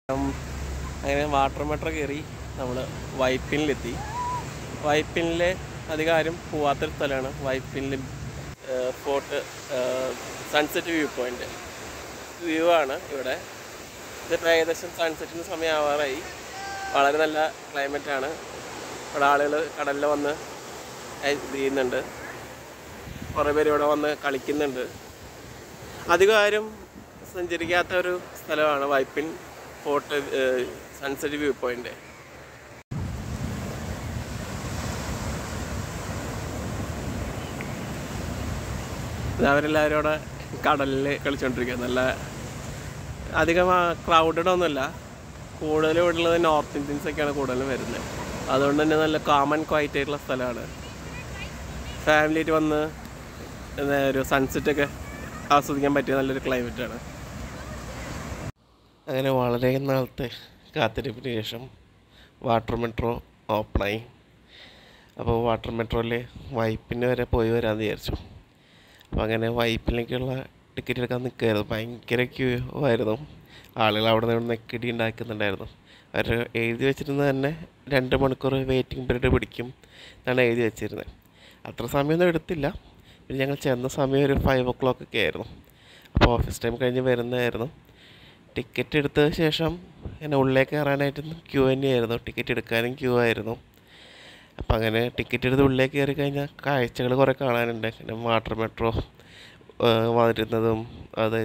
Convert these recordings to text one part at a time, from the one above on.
അങ്ങനെ water metro കയറി നമ്മൾ വൈപ്പിനിലെത്തി. വൈപ്പിനിൽ അധികം ആരും പോവാത്തൊരു സ്ഥലമാണ് വൈപ്പിനിൽ fort sunset view point view ആണ് ഇവിടെ. ഇതിപ്പോൾ ഏകദേശം സൺസെറ്റിന് സമയമാവാറായി. വളരെ നല്ല ക്ലൈമറ്റാണ് ഇവിടെ. ആളുകൾ കടലിൽ വന്ന് ഇത് ചെയ്യുന്നുണ്ട്, കുറേ പേര് ഇവിടെ വന്ന് കളിക്കുന്നുണ്ട്. അധികം ആരും സഞ്ചരിക്കാത്ത ഒരു സ്ഥലമാണ് Vypin fort sunset view point. അവരെല്ലാവരും ഇവിടെ കടലിൽ കളിച്ചുകൊണ്ടിരിക്കുക. നല്ല അധികം ക്രൗഡഡ് ഒന്നുമില്ല. കൂടുതലും ഇവിടെ ഉള്ളത് നോർത്ത് ഇന്ത്യൻസൊക്കെയാണ് കൂടുതലും വരുന്നത്. അതുകൊണ്ട് തന്നെ നല്ല കാമൻ ക്വയറ്റ് ആയിട്ടുള്ള സ്ഥലമാണ്. ഫാമിലിയായിട്ട് വന്ന് ഒരു സൺസെറ്റൊക്കെ ആസ്വദിക്കാൻ പറ്റിയ നല്ലൊരു ക്ലൈമറ്റാണ്. അങ്ങനെ വളരെ നാളത്തെ കാത്തിരിപ്പിന് ശേഷം വാട്ടർ മെട്രോ ഓപ്പണായി. അപ്പോൾ വാട്ടർ മെട്രോയിൽ വൈപ്പിന് വരെ പോയി വരാമെന്ന് വിചാരിച്ചു. അപ്പോൾ അങ്ങനെ വൈപ്പിലേക്കുള്ള ടിക്കറ്റ് എടുക്കാൻ നിൽക്കുമായിരുന്നു. ഭയങ്കര ക്യൂ ആയിരുന്നു. ആളുകൾ അവിടെ നിന്ന് നെക്കിടി ഉണ്ടാക്കുന്നുണ്ടായിരുന്നു. അവർ എഴുതി വെച്ചിരുന്നത് തന്നെ 2 മണിക്കൂർ വെയിറ്റിംഗ് പീരീഡ് പിടിക്കും എന്നാണ് എഴുതി വെച്ചിരുന്നത്. അത്ര സമയമൊന്നും എടുത്തില്ല. പിന്നെ ഞങ്ങൾ ചെന്ന സമയം ഒരു 5 o'clock ഒക്കെ ആയിരുന്നു. അപ്പോൾ ഓഫീസ് ടൈം കഴിഞ്ഞ് വരുന്നതായിരുന്നു. ടിക്കറ്റ് എടുത്ത ശേഷം എന്നെ ഉള്ളിലേക്ക് കയറാനായിട്ട് ക്യൂ തന്നെയായിരുന്നു. ടിക്കറ്റ് എടുക്കാനും ക്യൂ ആയിരുന്നു. അപ്പം അങ്ങനെ ടിക്കറ്റ് എടുത്ത് ഉള്ളിലേക്ക് കയറി കഴിഞ്ഞാൽ കാഴ്ചകൾ കുറേ കാണാനുണ്ട്. പിന്നെ വാട്ടർ മെട്രോ വരുന്നതും അത്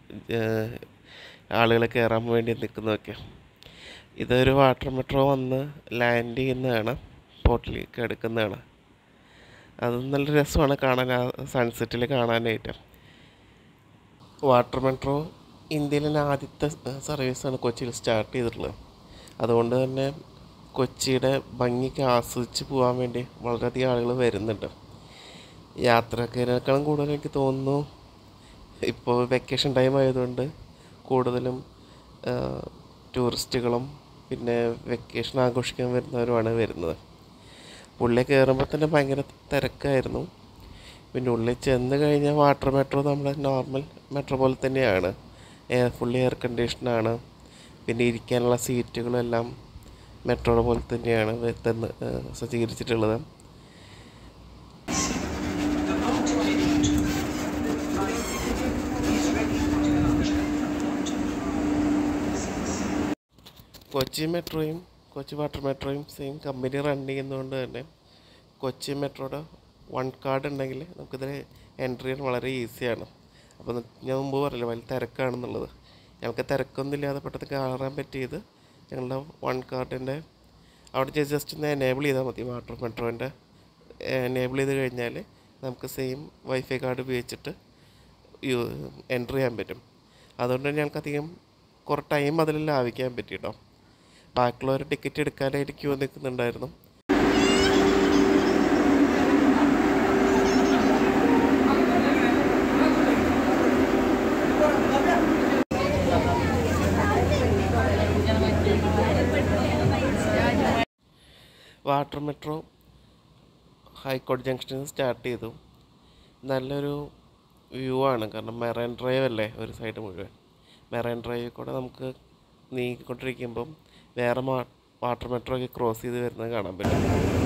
ആളുകൾ കയറാൻ വേണ്ടി നിൽക്കുന്നതൊക്കെ. ഇതൊരു വാട്ടർ മെട്രോ വന്ന് ലാൻഡ് ചെയ്യുന്നതാണ്, പോർട്ടിലേക്ക് എടുക്കുന്നതാണ്. അത് നല്ല രസമാണ് കാണാൻ, ആ സൺസെറ്റിൽ കാണാനായിട്ട്. വാട്ടർ മെട്രോ ഇന്ത്യയിലെ ആദ്യത്തെ സർവീസാണ് കൊച്ചിയിൽ സ്റ്റാർട്ട് ചെയ്തിട്ടുള്ളത്. അതുകൊണ്ട് തന്നെ കൊച്ചിയുടെ ഭംഗിക്ക് ആസ്വദിച്ച് പോകാൻ വേണ്ടി വളരെയധികം ആളുകൾ വരുന്നുണ്ട്. യാത്രക്കാരേക്കാളും കൂടുതൽ എനിക്ക് തോന്നുന്നു ഇപ്പോൾ വെക്കേഷൻ ടൈം ആയതുകൊണ്ട് കൂടുതലും ടൂറിസ്റ്റുകളും പിന്നെ വെക്കേഷൻ ആഘോഷിക്കാൻ വരുന്നവരുമാണ് വരുന്നത്. ഉള്ളിൽ കയറുമ്പോൾ തന്നെ ഭയങ്കര തിരക്കായിരുന്നു. പിന്നെ ഉള്ളിൽ ചെന്ന് കഴിഞ്ഞാൽ വാട്ടർ മെട്രോ നമ്മുടെ നോർമൽ മെട്രോ പോലെ തന്നെയാണ്. ഫുള്ളി എയർ കണ്ടീഷനാണ്. പിന്നെ ഇരിക്കാനുള്ള സീറ്റുകളെല്ലാം മെട്രോയുടെ പോലെ തന്നെയാണ് സജ്ജീകരിച്ചിട്ടുള്ളത്. കൊച്ചി മെട്രോയും കൊച്ചി വാട്ടർ മെട്രോയും സെയിം കമ്പനി റൺ ചെയ്യുന്നതുകൊണ്ട് തന്നെ കൊച്ചി മെട്രോയുടെ 1 കാർഡ് ഉണ്ടെങ്കിൽ നമുക്കിതിൽ എൻട്രി ചെയ്യാൻ വളരെ ഈസിയാണ്. അപ്പോൾ ഞാൻ മുമ്പ് പറഞ്ഞില്ല വലിയ തിരക്കാണെന്നുള്ളത്. ഞങ്ങൾക്ക് തിരക്കൊന്നും ഇല്ലാതെ പെട്ടെന്ന് കയറാൻ പറ്റിയത് ഞങ്ങളുടെ 1 കാർഡിൻ്റെ അവിടെ ജസ്റ്റ് ഒന്ന് എനേബിൾ ചെയ്താൽ മതി. വാട്ടർ മെട്രോൻ്റെ എനേബിൾ ചെയ്ത് കഴിഞ്ഞാൽ നമുക്ക് സെയിം വൈഫൈ കാർഡ് ഉപയോഗിച്ചിട്ട് എൻട്രി ചെയ്യാൻ പറ്റും. അതുകൊണ്ട് തന്നെ ഞങ്ങൾക്കധികം കുറേ ടൈം അതിൽ ലാഭിക്കാൻ പറ്റി കേട്ടോ. ബാക്കിയുള്ളവർ ടിക്കറ്റ് എടുക്കാനായിട്ട് ക്യൂ നിൽക്കുന്നുണ്ടായിരുന്നു. വാട്ടർ മെട്രോ ഹൈക്കോടതി ജംഗ്ഷനിൽ സ്റ്റാർട്ട് ചെയ്തു. നല്ലൊരു വ്യൂ ആണ്, കാരണം മെറൈൻ ഡ്രൈവ് അല്ലേ ഒരു സൈഡ് മുഴുവൻ. മെറൈൻ ഡ്രൈവിൽ കൂടെ നമുക്ക് നീങ്ങിക്കൊണ്ടിരിക്കുമ്പം വേറെ വാട്ടർ മെട്രോ ഒക്കെ ക്രോസ് ചെയ്ത് വരുന്നത് കാണാൻ പറ്റും.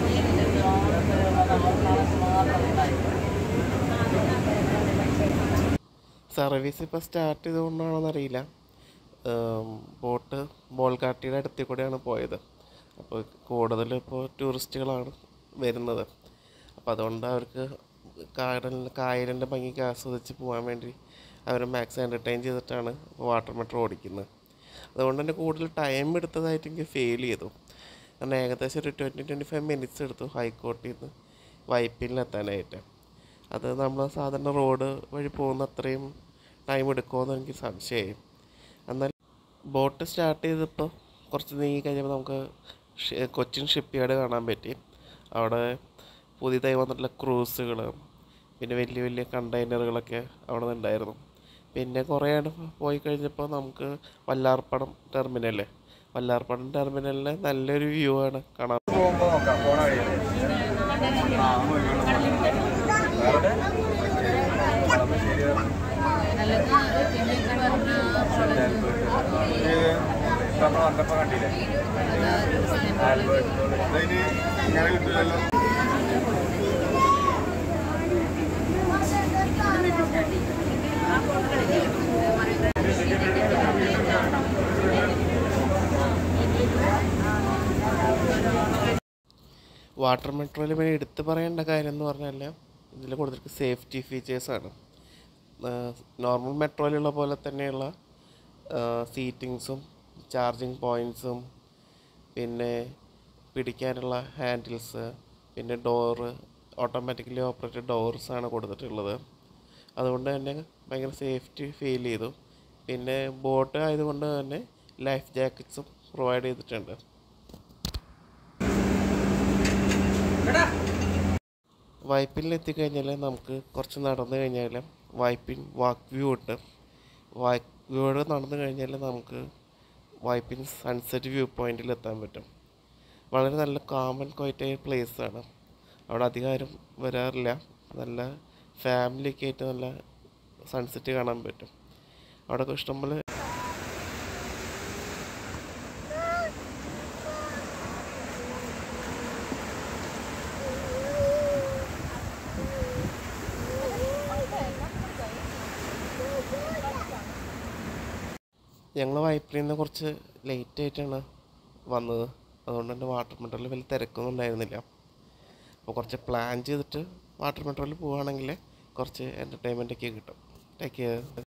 സർവീസ് ഇപ്പോൾ സ്റ്റാർട്ട് ചെയ്തുകൊണ്ടാണെന്നറിയില്ല. ബോട്ട് ബോൾഗാട്ടിയുടെ അടുത്തിൽ കൂടെയാണ് പോയത്. അപ്പോൾ കൂടുതലും ഇപ്പോൾ ടൂറിസ്റ്റുകളാണ് വരുന്നത്. അപ്പോൾ അതുകൊണ്ട് അവർക്ക് കായലിൻ്റെ ഭംഗിക്ക് ആസ്വദിച്ച് പോകാൻ വേണ്ടി അവർ മാക്സിമം എൻ്റർടൈൻ ചെയ്തിട്ടാണ് വാട്ടർ മെട്രോ ഓടിക്കുന്നത്. അതുകൊണ്ട് തന്നെ കൂടുതൽ ടൈം എടുത്തതായിട്ട് എനിക്ക് ഫീൽ ചെയ്തു. കാരണം ഏകദേശം ഒരു 20-25 മിനിറ്റ്സ് എടുത്തു ഹൈക്കോടതിയിൽ നിന്ന് വൈപ്പിനിലെത്താനായിട്ട്. അത് നമ്മൾ സാധാരണ റോഡ് വഴി പോകുന്ന അത്രയും ടൈം എടുക്കുമെന്ന് എനിക്ക് സംശയമായി. എന്നാൽ ബോട്ട് സ്റ്റാർട്ട് ചെയ്തപ്പോൾ കുറച്ച് നീങ്ങി കഴിഞ്ഞപ്പോൾ നമുക്ക് കൊച്ചിൻ ഷിപ്പ് യാർഡ് കാണാൻ പറ്റി. അവിടെ പുതിയതായി വന്നിട്ടുള്ള ക്രൂസുകൾ പിന്നെ വലിയ വലിയ കണ്ടെയ്നറുകളൊക്കെ അവിടെ നിന്നുണ്ടായിരുന്നു. പിന്നെ കുറേ പോയി കഴിഞ്ഞപ്പോൾ നമുക്ക് വല്ലാർപ്പടം ടെർമിനലിൽ നല്ലൊരു വ്യൂ ആണ് കാണാൻ. വാട്ടർ മെട്രോയിൽ പിന്നെ എടുത്തു പറയേണ്ട കാര്യം എന്ന് പറഞ്ഞാൽ ഇതിൽ കൊടുത്തിരിക്കുന്ന സേഫ്റ്റി ഫീച്ചേഴ്സാണ്. നോർമൽ മെട്രോയിലുള്ള പോലെ തന്നെയുള്ള സീറ്റിങ്സും ചാർജിങ് പോയിൻറ്റ്സും പിന്നെ പിടിക്കാനുള്ള ഹാൻഡിൽസ്, പിന്നെ ഡോറ്, ഓട്ടോമാറ്റിക്കലി ഓപ്പറേറ്റഡ് ഡോർസാണ് കൊടുത്തിട്ടുള്ളത്. അതുകൊണ്ട് തന്നെ ഭയങ്കര സേഫ്റ്റി ഫീൽ ചെയ്തു. പിന്നെ ബോട്ട് ആയതുകൊണ്ട് തന്നെ ലൈഫ് ജാക്കറ്റ്സും പ്രൊവൈഡ് ചെയ്തിട്ടുണ്ട്. വൈപ്പിനിൽ എത്തിക്കഴിഞ്ഞാൽ നമുക്ക് കുറച്ച് നടന്നു കഴിഞ്ഞാൽ വൈപ്പിൻ വാക്ക് വ്യൂ ഉണ്ട്. വാക്ക് വ്യൂയോടെ നടന്നു കഴിഞ്ഞാൽ നമുക്ക് വൈപ്പിൻ സൺസെറ്റ് വ്യൂ പോയിൻറ്റിൽ എത്താൻ പറ്റും. വളരെ നല്ല കാം ആൻഡ് ക്വയറ്റായ പ്ലേസാണ്. അവിടെ അധികം ആരും വരാറില്ല. നല്ല ഫാമിലിയൊക്കെ ആയിട്ട് നല്ല സൺസെറ്റ് കാണാൻ പറ്റും. അവിടെ ഇഷ്ടംപോലെ ഞങ്ങൾ വൈപ്പിൽ നിന്ന് കുറച്ച് ലേറ്റ് ആയിട്ടാണ് വന്നത്. അതുകൊണ്ട് തന്നെ വാട്ടർ മെട്രോയിൽ വലിയ തിരക്കൊന്നും ഉണ്ടായിരുന്നില്ല. അപ്പോൾ കുറച്ച് പ്ലാൻ ചെയ്തിട്ട് വാട്ടർ മെട്രോയിൽ പോവുകയാണെങ്കിൽ കുറച്ച് എൻ്റർടൈൻമെൻറ്റൊക്കെ കിട്ടും. Take care.